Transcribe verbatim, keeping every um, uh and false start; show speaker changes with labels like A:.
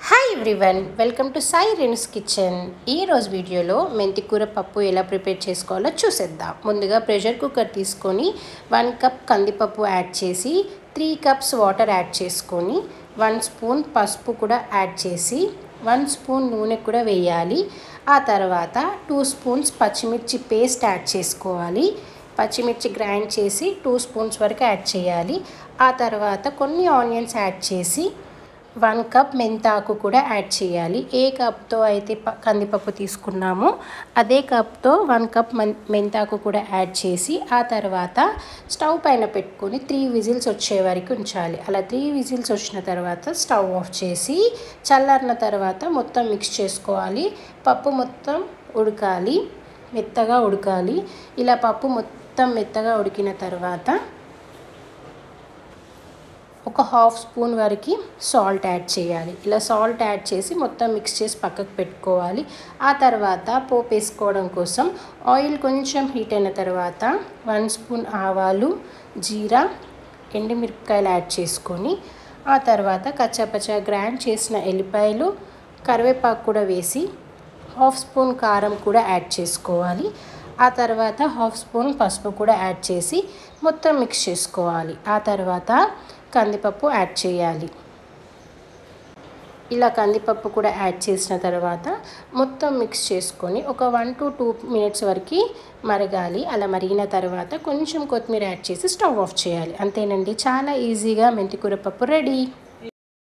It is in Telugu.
A: Hi everyone, welcome to Sai Renu's kitchen. ఈరోజు వీడియోలో మెంతికూర పప్పు ఎలా ప్రిపేర్ చేసుకోవాలో చూసేద్దాం. ముందుగా ప్రెషర్ కుక్కర్ తీసుకొని వన్ కప్ కందిపప్పు యాడ్ చేసి త్రీ కప్స్ వాటర్ యాడ్ చేసుకొని వన్ స్పూన్ పసుపు కూడా యాడ్ చేసి వన్ స్పూన్ నూనె కూడా వేయాలి. ఆ తర్వాత టూ స్పూన్స్ పచ్చిమిర్చి పేస్ట్ యాడ్ చేసుకోవాలి. పచ్చిమిర్చి గ్రైండ్ చేసి టూ స్పూన్స్ వరకు యాడ్ చేయాలి. ఆ తర్వాత కొన్ని ఆనియన్స్ యాడ్ చేసి వన్ కప్ మెంతాకు కూడా యాడ్ చేయాలి. ఏ కప్తో అయితే కందిపప్పు తీసుకున్నామో అదే కప్తో వన్ కప్ మెంతాకు కూడా యాడ్ చేసి ఆ తర్వాత స్టవ్ పైన పెట్టుకొని త్రీ విజిల్స్ వచ్చే వరకు ఉంచాలి. అలా త్రీ విజిల్స్ వచ్చిన తర్వాత స్టవ్ ఆఫ్ చేసి చల్లారిన తర్వాత మొత్తం మిక్స్ చేసుకోవాలి. పప్పు మొత్తం ఉడకాలి, మెత్తగా ఉడకాలి. ఇలా పప్పు మొత్తం మెత్తగా ఉడికిన తర్వాత ఒక హాఫ్ స్పూన్ వరకు సాల్ట్ యాడ్ చేయాలి. ఇలా సాల్ట్ యాడ్ చేసి మొత్తం మిక్స్ చేసి పక్కకు పెట్టుకోవాలి. ఆ తర్వాత పోపు వేసుకోవడం కోసం ఆయిల్ కొంచెం హీట్ అయిన తర్వాత వన్ స్పూన్ ఆవాలు, జీరా, ఎండుమిరపకాయలు యాడ్ చేసుకొని ఆ తర్వాత కచ్చాపచ్చా గ్రైండ్ చేసిన ఎల్లిపాయలు, కరివేపాకు కూడా వేసి హాఫ్ స్పూన్ కారం కూడా యాడ్ చేసుకోవాలి. ఆ తర్వాత హాఫ్ స్పూన్ పసుపు కూడా యాడ్ చేసి మొత్తం మిక్స్ చేసుకోవాలి. ఆ తర్వాత కందిపప్పు యాడ్ చేయాలి. ఇలా కందిపప్పు కూడా యాడ్ చేసిన తర్వాత మొత్తం మిక్స్ చేసుకొని ఒక వన్ టు టూ మినిట్స్ వరకు మరగాలి. అలా మరిగిన తర్వాత కొంచెం కొత్తిమీర యాడ్ చేసి స్టవ్ ఆఫ్ చేయాలి. అంతేనండి, చాలా ఈజీగా మెంతికూర పప్పు రెడీ.